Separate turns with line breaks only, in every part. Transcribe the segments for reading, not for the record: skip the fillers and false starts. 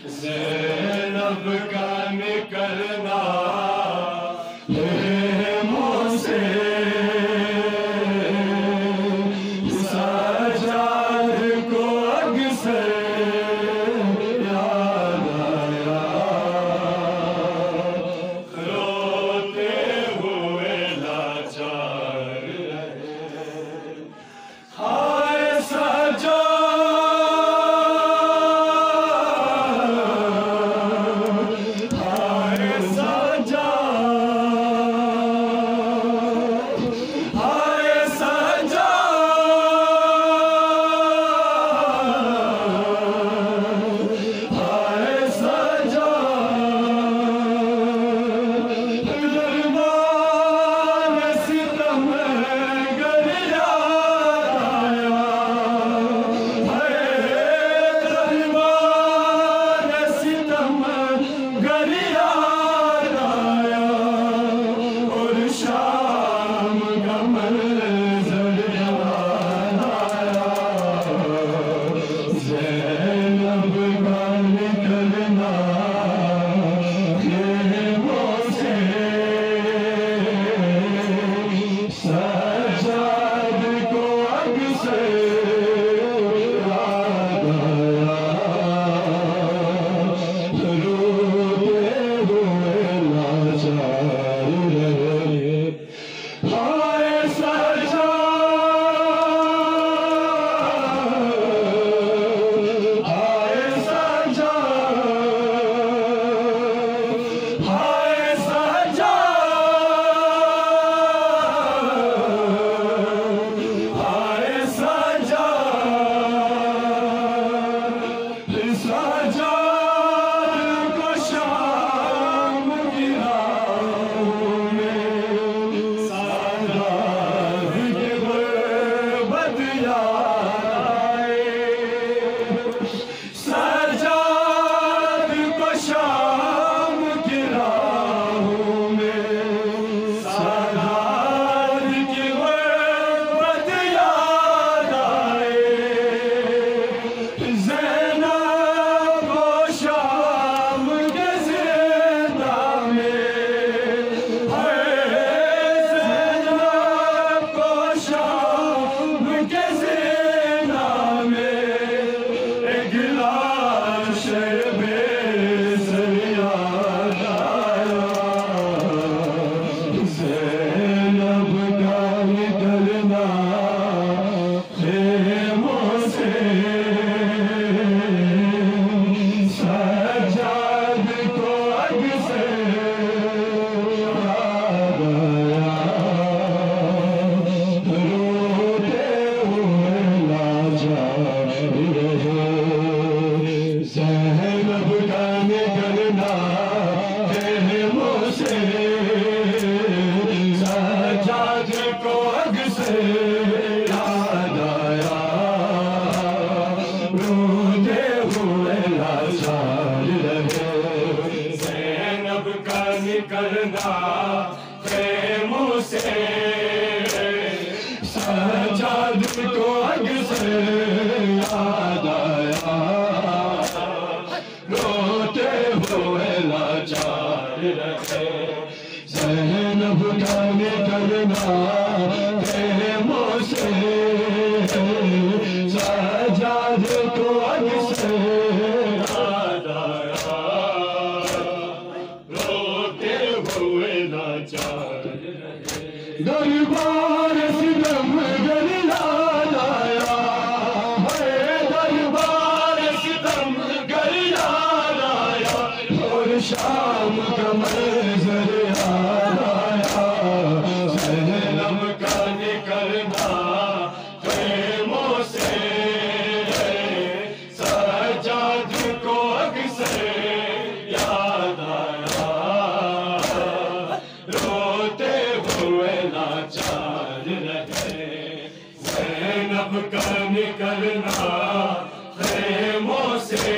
زینب کا نکلنا خیموں سے سجاد کو اکثر یاد آیا روتے ہوئے لاچار رہے ہائے نکلنا خیموں سے سجاد کو اکثر یاد آیا روتے ہوئے لاچار رہے زینب کا نکلنا خیموں سے سجاد کو اکثر یاد آیا دربار ستم گریان آیا ہے دربار ستم گریان آیا اور شام کا منظر یاد آیا زینب کا نکلنا خیموں سے سجاد کو اکثر یاد آیا روتے ہوئے لاچار رہے زینب کا نکلنا خیموں سے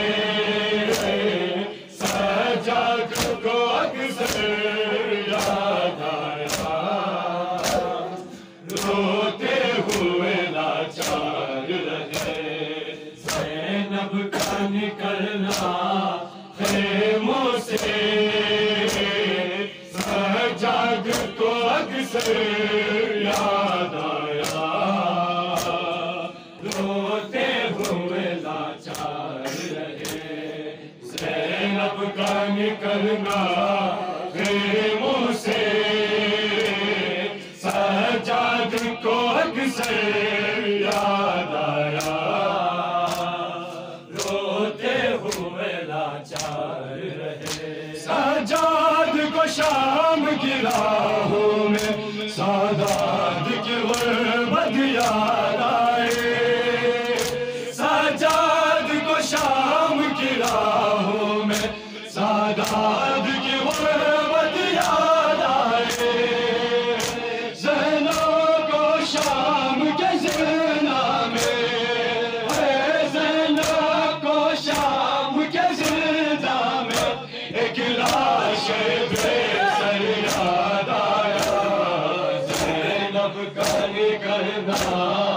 سجاد کو اکثر یاد آیا روتے ہوئے لاچار رہے زینب کا نکلنا خیموں سے سجاد کو اکثر یاد آیا روتے ہوئے لاچار رہے زینب کا نکلنا خیموں سے سجاد کو اکثر یاد آیا روتے ہوئے لاچار رہے سجاد کو شام کی راہوں میں سادات کی غربت یاد آئے سجاد کو شام کی راہوں میں سادات کی غربت یاد آئے زینب کو شام کے زندہ میں زینب کو شام کے زندہ میں ایک لاش بے سر یاد آیا زینب کا نکلنا